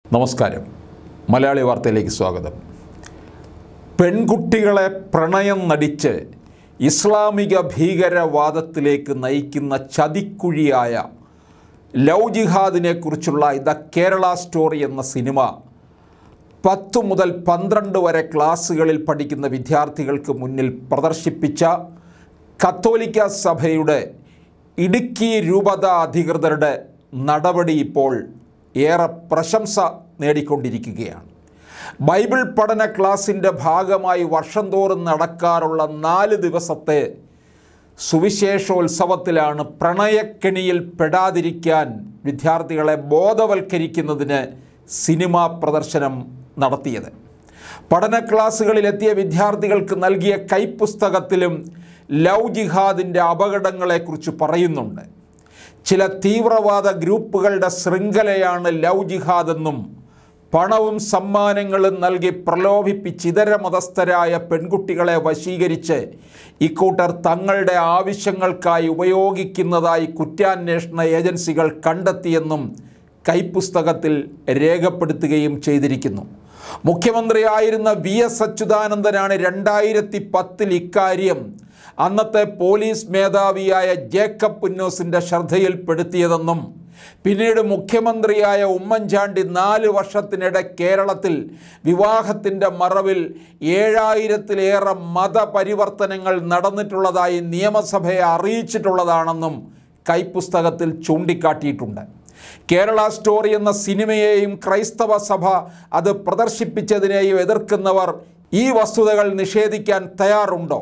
നമസ്കാരം. മലയാളി വാർത്തയിലേക്ക് സ്വാഗതം. പെൺകുട്ടികളെ പ്രണയം നടിച്ച് ഇസ്ലാമിക ഭീകരവാദത്തിലേക്ക് നയിക്കുന്ന ചതിക്കുഴിയായ ലവ് ജിഹാദിനെക്കുറിച്ചുള്ള ദ കേരള സ്റ്റോറി എന്ന സിനിമ 10 മുതൽ 12 വരെ ക്ലാസ്സുകളിൽ പഠിക്കുന്ന വിദ്യാർത്ഥികൾക്ക് മുന്നിൽ പ്രദർശിപ്പിച്ച കത്തോലിക്ക സഭയുടെ ഇടുക്കി രൂപത അധികൃതരുടെ നടപടി ഇപ്പോൾ ഏറെ പ്രശംസ നേടിക്കൊണ്ടിരിക്കുകയാണ്. ബൈബിൾ പഠന ക്ലാസിൻ്റെ ഭാഗമായി വർഷം തോറും നടക്കാറുള്ള 4 ദിവസത്തെ സുവിശേഷോത്സവത്തിലാണ് പ്രണയക്കെണിയിൽ പെടാതിരിക്കാൻ വിദ്യാർത്ഥികളെ ബോധവൽക്കരിക്കുന്നതിന് സിനിമാ പ്രദർശനം നടത്തിയത്. പഠന ക്ലാസ്സുകളിലെത്തിയ വിദ്യാർത്ഥികൾക്ക് നൽകിയ കൈപ്പുസ്തകത്തിലും ലവ് ജിഹാദിൻ്റെ അപകടങ്ങളെക്കുറിച്ച് പറയുന്നുണ്ട്. ചില തീവ്രവാദ ഗ്രൂപ്പുകളുടെ ശൃംഖലയാണ് ലവ് ജിഹാദെന്നും പണവും സമ്മാനങ്ങളും നൽകി പ്രലോഭിപ്പിച്ച് ഇതര മതസ്ഥരായ പെൺകുട്ടികളെ വശീകരിച്ച് ഇക്കൂട്ടർ തങ്ങളുടെ ആവശ്യങ്ങൾക്കായി ഉപയോഗിക്കുന്നതായി കുറ്റാന്വേഷണ ഏജൻസികൾ കണ്ടെത്തിയെന്നും കൈപ്പുസ്തകത്തിൽ രേഖപ്പെടുത്തുകയും ചെയ്തിരിക്കുന്നു. മുഖ്യമന്ത്രിയായിരുന്ന VS അച്യുതാനന്ദനാണ് 2010 ഇക്കാര്യം അന്നത്തെ പോലീസ് മേധാവിയായ ജേക്കബ് പുന്നോസിൻ്റെ ശ്രദ്ധയിൽപ്പെടുത്തിയതെന്നും പിന്നീട് മുഖ്യമന്ത്രിയായ ഉമ്മൻചാണ്ടി 4 വർഷത്തിനിടെ കേരളത്തിൽ വിവാഹത്തിൻ്റെ മറവിൽ 7000-ലേറെ മതപരിവർത്തനങ്ങൾ നടന്നിട്ടുള്ളതായി നിയമസഭയെ അറിയിച്ചിട്ടുള്ളതാണെന്നും കൈപ്പുസ്തകത്തിൽ ചൂണ്ടിക്കാട്ടിയിട്ടുണ്ട്. കേരള സ്റ്റോറി എന്ന സിനിമയെയും ക്രൈസ്തവ സഭ അത് പ്രദർശിപ്പിച്ചതിനെയും എതിർക്കുന്നവർ ഈ വസ്തുതകൾ നിഷേധിക്കാൻ തയ്യാറുണ്ടോ?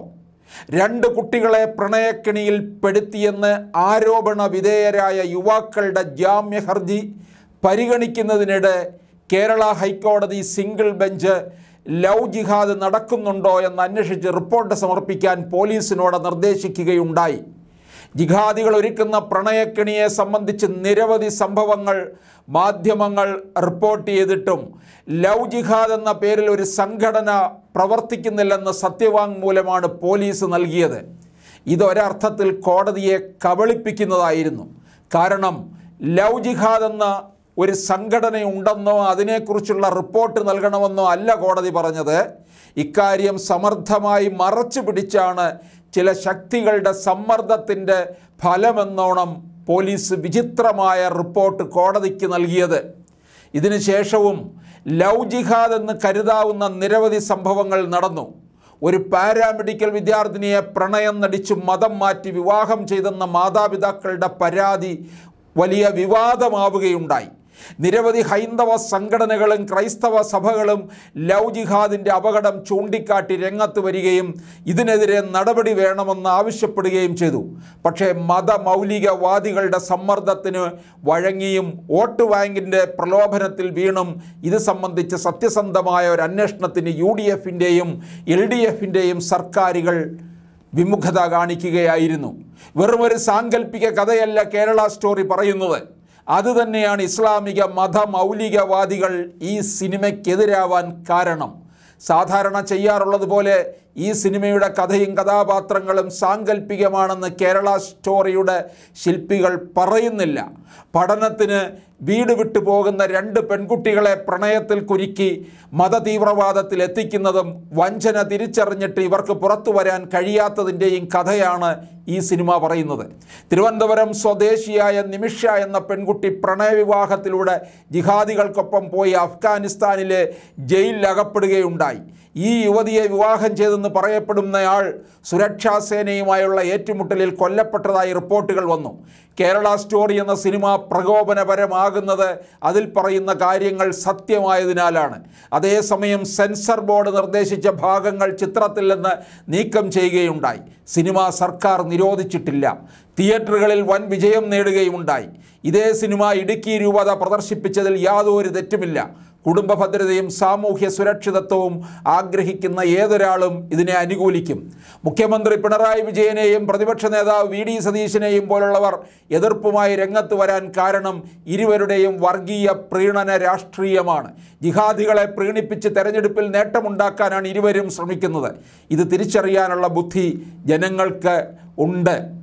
2 കുട്ടികളെ പ്രണയക്കെണിയിൽ പെടുത്തിയെന്ന് ആരോപണ വിധേയരായ യുവാക്കളുടെ ജാമ്യ ഹർജി പരിഗണിക്കുന്നതിനിടെ കേരള ഹൈക്കോടതി സിംഗിൾ ബെഞ്ച് ലവ് ജിഹാദ് നടക്കുന്നുണ്ടോ എന്ന് അന്വേഷിച്ച് റിപ്പോർട്ട് സമർപ്പിക്കാൻ പോലീസിനോട് നിർദ്ദേശിക്കുകയുണ്ടായി. ജിഹാദികൾ ഒരുക്കുന്ന പ്രണയക്കെണിയെ സംബന്ധിച്ച് നിരവധി സംഭവങ്ങൾ മാധ്യമങ്ങൾ റിപ്പോർട്ട് ചെയ്തിട്ടും ലവ് ജിഹാദ് എന്ന പേരിൽ ഒരു സംഘടന പ്രവർത്തിക്കുന്നില്ലെന്ന് സത്യവാങ്മൂലമാണ് പോലീസ് നൽകിയത്. ഇതൊരർത്ഥത്തിൽ കോടതിയെ കബളിപ്പിക്കുന്നതായിരുന്നു. കാരണം ലവ് ജിഹാദ് എന്ന ഒരു സംഘടനയുണ്ടെന്നോ അതിനെക്കുറിച്ചുള്ള റിപ്പോർട്ട് നൽകണമെന്നോ അല്ല കോടതി പറഞ്ഞത്. ഇക്കാര്യം സമർത്ഥമായി മറച്ചു പിടിച്ചാണ് ചില ശക്തികളുടെ സമ്മർദ്ദത്തിൻ്റെ ഫലമെന്നോണം പോലീസ് വിചിത്രമായ റിപ്പോർട്ട് കോടതിക്ക് നൽകിയത്. ഇതിനുശേഷവും ലവ് ജിഹാദ് എന്ന് കരുതാവുന്ന നിരവധി സംഭവങ്ങൾ നടന്നു. ഒരു പാരാമെഡിക്കൽ വിദ്യാർത്ഥിനിയെ പ്രണയം നടിച്ച് മതം മാറ്റി വിവാഹം ചെയ്തെന്ന മാതാപിതാക്കളുടെ പരാതി വലിയ വിവാദമാവുകയുണ്ടായി. നിരവധി ഹൈന്ദവ സംഘടനകളും ക്രൈസ്തവ സഭകളും ലവ് ജിഹാദിൻ്റെ അപകടം ചൂണ്ടിക്കാട്ടി രംഗത്ത് വരികയും ഇതിനെതിരെ നടപടി വേണമെന്ന് ആവശ്യപ്പെടുകയും ചെയ്തു. പക്ഷേ മതമൗലികവാദികളുടെ സമ്മർദ്ദത്തിന് വഴങ്ങിയും വോട്ട് ബാങ്കിൻ്റെ പ്രലോഭനത്തിൽ വീണും ഇത് സംബന്ധിച്ച് സത്യസന്ധമായ ഒരു അന്വേഷണത്തിന് UDFൻ്റെയും LDFൻ്റെയും സർക്കാരുകൾ വിമുഖത കാണിക്കുകയായിരുന്നു. വെറുമൊരു സാങ്കല്പിക കഥയല്ല കേരള സ്റ്റോറി പറയുന്നത്. അതുതന്നെയാണ് ഇസ്ലാമിക മതമൗലികവാദികൾ ഈ സിനിമയ്ക്കെതിരാവാൻ കാരണം. സാധാരണ ചെയ്യാറുള്ളതുപോലെ ഈ സിനിമയുടെ കഥയും കഥാപാത്രങ്ങളും സാങ്കല്പികമാണെന്ന് കേരള സ്റ്റോറിയുടെ ശില്പികൾ പറയുന്നില്ല. പഠനത്തിന് വീട് വിട്ടു പോകുന്ന 2 പെൺകുട്ടികളെ പ്രണയത്തിൽ കുരുക്കി മതതീവ്രവാദത്തിൽ എത്തിക്കുന്നതും വഞ്ചന തിരിച്ചറിഞ്ഞിട്ട് ഇവർക്ക് പുറത്തു വരാൻ കഴിയാത്തതിൻ്റെയും കഥയാണ് ഈ സിനിമ പറയുന്നത്. തിരുവനന്തപുരം സ്വദേശിയായ നിമിഷ എന്ന പെൺകുട്ടി പ്രണയവിവാഹത്തിലൂടെ ജിഹാദികൾക്കൊപ്പം പോയി അഫ്ഗാനിസ്ഥാനിലെ ജയിലിൽ അകപ്പെടുകയുണ്ടായി. ഈ യുവതിയെ വിവാഹം ചെയ്തെന്ന് പറയപ്പെടുന്നയാൾ സുരക്ഷാ സേനയുമായുള്ള ഏറ്റുമുട്ടലിൽ കൊല്ലപ്പെട്ടതായി റിപ്പോർട്ടുകൾ വന്നു. കേരള സ്റ്റോറി എന്ന സിനിമ പ്രകോപനപരമാകുന്നത് അതിൽ പറയുന്ന കാര്യങ്ങൾ സത്യമായതിനാലാണ്. അതേസമയം സെൻസർ ബോർഡ് നിർദ്ദേശിച്ച ഭാഗങ്ങൾ ചിത്രത്തിൽ നിന്ന് നീക്കം ചെയ്യുകയുണ്ടായി. സിനിമ സർക്കാർ നിരോധിച്ചിട്ടില്ല. തിയേറ്ററുകളിൽ വൻ വിജയം നേടുകയുമുണ്ടായി. ഇതേ സിനിമ ഇടുക്കി രൂപത പ്രദർശിപ്പിച്ചതിൽ യാതൊരു തെറ്റുമില്ല. കുടുംബ ഭദ്രതയും സാമൂഹ്യ സുരക്ഷിതത്വവും ആഗ്രഹിക്കുന്ന ഏതൊരാളും ഇതിനെ അനുകൂലിക്കും. മുഖ്യമന്ത്രി പിണറായി വിജയനെയും പ്രതിപക്ഷ നേതാവ് VD സതീശനെയും പോലുള്ളവർ എതിർപ്പുമായി രംഗത്ത് വരാൻ കാരണം ഇരുവരുടെയും വർഗീയ പ്രീണന രാഷ്ട്രീയമാണ്. ജിഹാദികളെ പ്രീണിപ്പിച്ച് തെരഞ്ഞെടുപ്പിൽ നേട്ടമുണ്ടാക്കാനാണ് ഇരുവരും ശ്രമിക്കുന്നത്. ഇത് തിരിച്ചറിയാനുള്ള ബുദ്ധി ജനങ്ങൾക്ക് ഉണ്ട്.